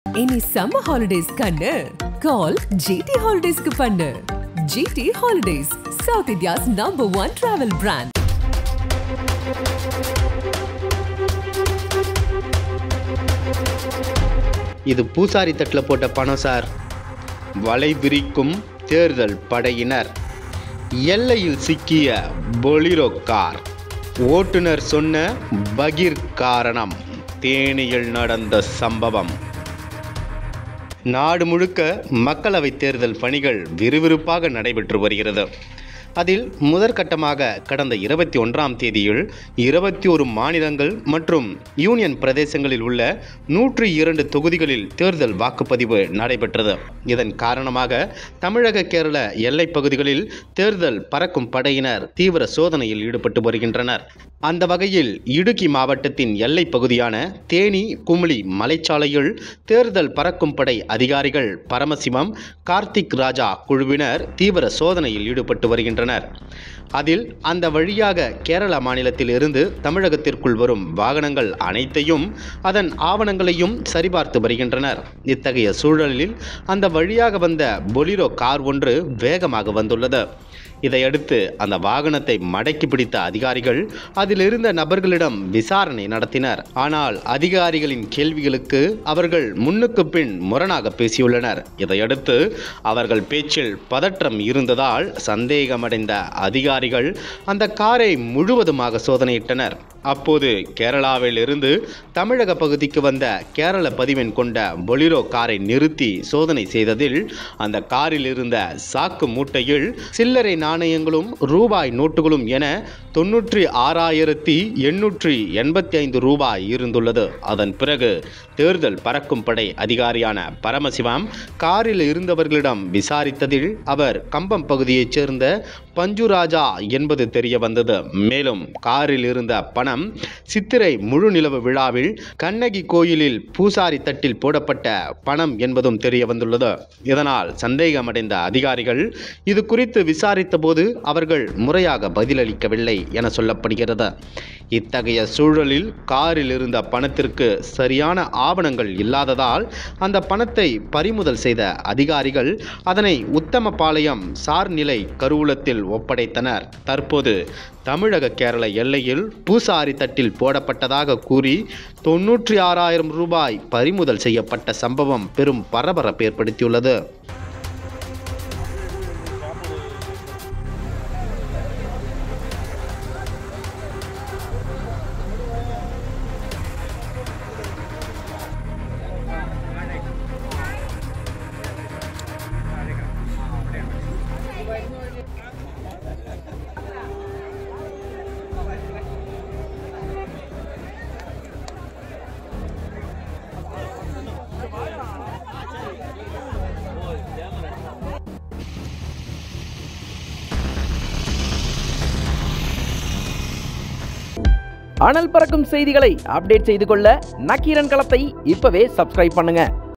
Any summer holidays kannu call GT Holidays ku pannu. GT Holidays, South India's #1 travel brand. இது பூசாரி தட்டில் போட்ட பணம் சார். வலை விரிக்கும் தேர்தல் படையினர். எல்லையில் சிக்கிய பொலிரோ கார். ஓட்டுநர் சொன்ன பகீர் காரணம். தேனியில் நடந்த சம்பவம். நாடு முழுக்க மக்களவைத் தேர்தல் பணிகள் விறுவிறுப்பாக நடைபெற்று வருகிறது. அதில் முதற்கட்டமாக கடந்த 21ஆம் தேதியில் 21 மாநிலங்கள் மற்றும் யூனியன் பிரதேசங்களில் உள்ள 102 தொகுதிகளில் தேர்தல் வாக்குப்பதிவு நடைபெற்றது. இதன் காரணமாக தமிழக கேரள எல்லைப் பகுதிகளில் தேர்தல் பறக்கும் படையினர் தீவிர சோதனையில் ஈடுபட்டு வருகின்றனர். அந்த வகையில் இடுக்கி மாவட்டத்தின் எல்லைப் பகுதியான தேனி குமுளி மலைச்சாலையில் தேர்தல் பறக்கும் படை அதிகாரிகள் பரமசிவம், கார்த்திக் ராஜா குழுவினர் தீவிர சோதனையில் ஈடுபட்டு வருகின்றனர். அதில் அந்த வழியாக கேரள மாநிலத்தில் இருந்து தமிழகத்திற்குள் வரும் வாகனங்கள் அனைத்தையும் அதன் ஆவணங்களையும் சரிபார்த்து வருகின்றனர். இத்தகைய சூழலில் அந்த வழியாக வந்த பொலிரோ கார் ஒன்று வேகமாக வந்துள்ளது. இதையடுத்து அந்த வாகனத்தை மடக்கி பிடித்த அதிகாரிகள் அதில் இருந்த நபர்களிடம் விசாரணை நடத்தினர். ஆனால் அதிகாரிகளின் கேள்விகளுக்கு அவர்கள் முன்னுக்கு பின் முரணாக பேசியுள்ளனர். இதையடுத்து அவர்கள் பேச்சில் பதற்றம் இருந்ததால் சந்தேகமடைந்த அதிகாரிகள் அந்த காரை முழுவதுமாக சோதனையிட்டனர். அப்போது கேரளாவில் இருந்து தமிழக பகுதிக்கு வந்த கேரள பதிவெண் கொண்ட பொலிரோ காரை நிறுத்தி சோதனை செய்ததில் அந்த காரில் இருந்த சாக்கு மூட்டையில் சில்லறை நாணயங்களும் ரூபாய் நோட்டுகளும் என 96,885 ரூபாய் இருந்துள்ளது. அதன் பிறகு தேர்தல் பறக்கும் படை அதிகாரியான பரமசிவம் காரில் இருந்தவர்களிடம் விசாரித்ததில் அவர் கம்பம் பகுதியைச் சேர்ந்த பஞ்சுராஜா என்பது தெரிய வந்தது. மேலும் காரில் இருந்த பணம் சித்திரை முழு நிலவு விழாவில் கண்ணகி கோயிலில் பூசாரி தட்டில் போடப்பட்ட பணம் என்பதும் தெரிய வந்துள்ளது. இதனால் சந்தேகமடைந்த அதிகாரிகள் இது குறித்து விசாரித்த போது அவர்கள் முறையாக பதிலளிக்கவில்லை என சொல்லப்படுகிறது. இத்தகைய சூழலில் காரில் இருந்த பணத்திற்கு சரியான ஆவணங்கள் இல்லாததால் அந்த பணத்தை பறிமுதல் செய்த அதிகாரிகள் அதனை உத்தமபாளையம் சார்நிலை கருவூலத்தில் ஒப்படைத்தனர். தற்போது தமிழக கேரள எல்லையில் பூசாரி தட்டில் போடப்பட்டதாக கூறி 96,000 ரூபாய் பறிமுதல் செய்யப்பட்ட சம்பவம் பெரும் பரபரப்பை ஏற்படுத்தியுள்ளது. அனல் பறக்கும் செய்திகளை அப்டேட் செய்து கொள்ள நக்கீரன் களத்தை இப்பவே சப்ஸ்கிரைப் பண்ணுங்க.